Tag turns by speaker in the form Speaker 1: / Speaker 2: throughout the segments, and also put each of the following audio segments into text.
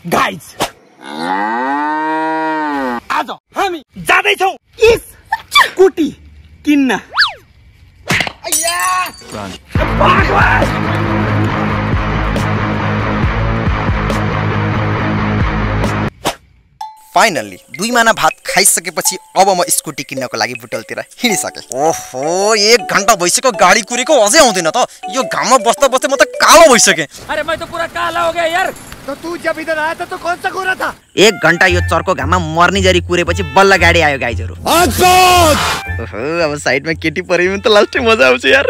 Speaker 1: Guys आज हामी जाँदैछौँ स्कुटी किन्न।
Speaker 2: फाइनल्ली 2 महिना भात खाइसकेपछि अब म स्कुटी किन्नको लागि बुटलतिर हिँडिसके। ओहो 1 घण्टा भइसक्यो गाडी कुरेको अझै आउँदैन त। यो घाममा बस्दा बस्दै म त कालो भइसके।
Speaker 1: अरे मैं तो पूरा काला हो गया यार।
Speaker 3: तो तू जब इधर आया था तो कौन सा गोरा था?
Speaker 2: 1 घण्टा यो चर्को घाममा मर्नी जरी कुरेपछि बल्ल गाडी आयो गाइजहरु। ओहो अब साइडमा केटी परे पनि त लास्टै मजा आउँछ यार।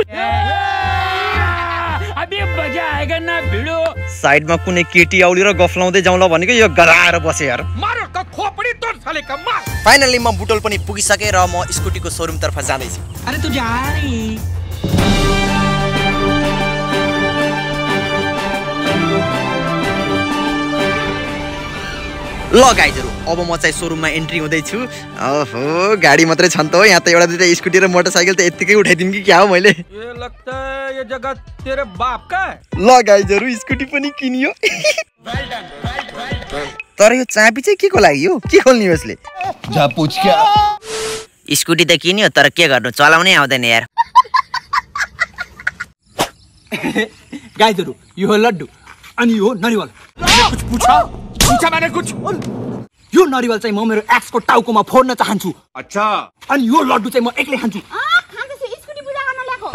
Speaker 1: अबे मजा आएगा ना भिडो।
Speaker 2: साइडमा कुनै केटी आउली र गफ लाउँदै जाउँला भनेको यो गराएर बसे यार।
Speaker 1: मारो का खोपडी तोड साले का मार।
Speaker 2: फाइनल्ली म बुटोल पनि पुगिसके र म स्कुटीको शोरूम तर्फ जाँदै छु।
Speaker 1: अरे तू जा रे।
Speaker 2: ल गाइजहरु अब म चाहिँ शोरूममा एन्ट्री हुँदै छु। ओहो गाडी मात्रै छन् त हो, यहाँ त एउटा दुईटा स्कुटी र मोटरसाइकल त यतिकै उठाइदिम कि क्या हो मैले।
Speaker 1: ये लगता है ये जगह तेरे बाप का है।
Speaker 2: ल गाइजहरु स्कुटी पनि किनियो। तर यो चाबी चाहिँ के को लागि हो? के खोल्नी यसले?
Speaker 3: जा पूछ क्या?
Speaker 2: स्कुटी त किन्यो तर के गर्नु चलाउनै आउँदैन यार।
Speaker 1: गाइजहरु यो हो लड्डु अनि यो नरिवल। कुछ पूछा मैंने कुछ। यो नरिवल चाहिँ म मेरो एक्स को टाउकोमा फोड्न चाहन्छु।
Speaker 3: अच्छा।
Speaker 1: अनि यो लड्डु चाहिँ म एक्लै खान्छु।
Speaker 4: खान्छौ स्कुटी पूजा गर्न ल्याएको।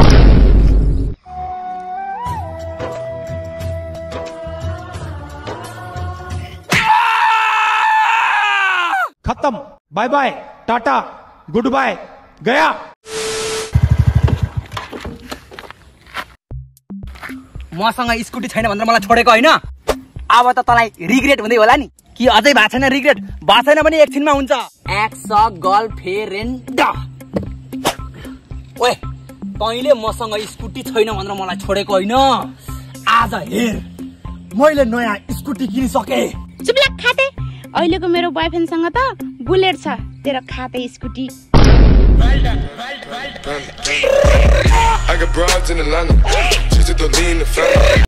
Speaker 3: खत्म। Bye bye ta-ta goodbye गया।
Speaker 1: मसँग स्कुटी छैन भनेर मलाई छोडेको हैन। अब त तँलाई रिग्रेट हुँदै होला नि कि अझै भएको छैन रिग्रेट। भएको छैन भने एकछिनमा हुन्छ। Ex girlfriend. ओए तैँले मसँग स्कुटी छैन भनेर मलाई छोडेको हैन। आज हेर मैले नयाँ स्कुटी किनिसके।
Speaker 4: चुपलाक खाते। अहिलेको मेरो बॉयफ्रेन्डसँग त बुलेट छ, तेरो खाते scooty.
Speaker 5: I got broads in Atlanta. She's a lean in the family.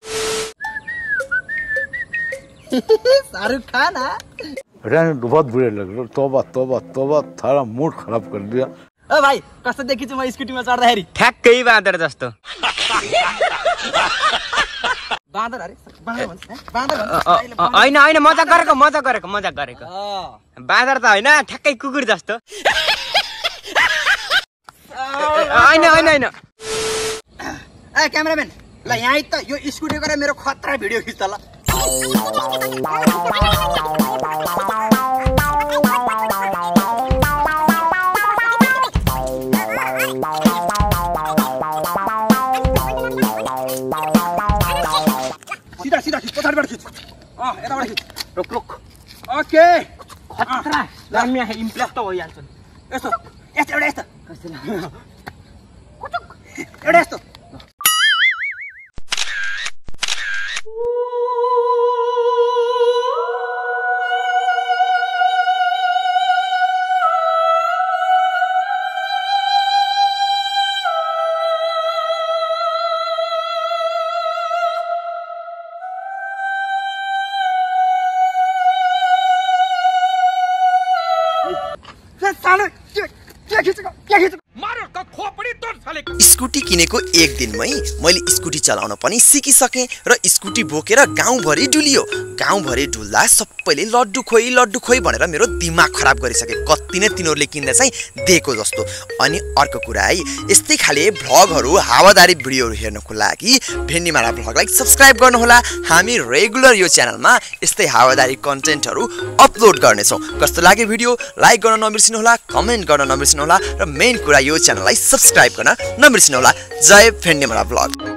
Speaker 1: Shahrukh Khan
Speaker 3: बहुत बुरे लग रहे। तोबा तोबा तोबा थारा मूड खराब कर दिया।
Speaker 1: ओ भाइ कस्तो देखिछु म स्कुटीमा चढ्दाखेरि?
Speaker 2: ठ्याक्कै बाँदर जस्तो।
Speaker 1: बाँदर अरे बाँदर भन्छ बाँदर
Speaker 2: हैन हैन मजाक गरेको। बाँदर त हैन ठ्याक्कै कुकुर जस्तो। हैन
Speaker 1: ए क्यामेराम्यान ल यहाँ त यो स्कुटी गरेर मेरो खतरा भिडियो खिच्छ ल। सीधा सीधा खिच पछाडिबाट खिच। यताबाट खिच। रोक ओके खतरा दामी है इम्प्रेस त भइहाल्छ नि। यस्तो एउटा यस्तो एउटा यस्तो।
Speaker 2: स्कुटी किनेको 1 दिनमै मैले स्कुटी चलाउन पनि सिकिसके र स्कुटी बोकेर गाउँभरि डुलियो। गाउँभरि डुल्दा सबैले लड्डु खोइ भनेर मेरो दिमाग खराब गरिसके। कति नै तिनीहरूले किन्दा चाहिँ दिएको जस्तो। अनि अर्को कुरा है यस्तै खाले भ्लगहरू हावादारी भिडियोहरू हेर्नको लागि भेन्डीमारा भ्लगलाई सब्स्क्राइब गर्नुहोला। हामी रेगुलर यो च्यानलमा यस्तै हावादारी कन्टेन्टहरू अपलोड गर्नेछौँ। कस्तो लाग्यो भिडियो लाइक गर्न नबिर्सिनुहोला, कमेन्ट गर्न नबिर्सिनुहोला र मेन कुरा यो च्यानललाई सब्स्क्राइब गर्न नबिर्सिनुहोला। जय भेन्डीमारा भ्लग।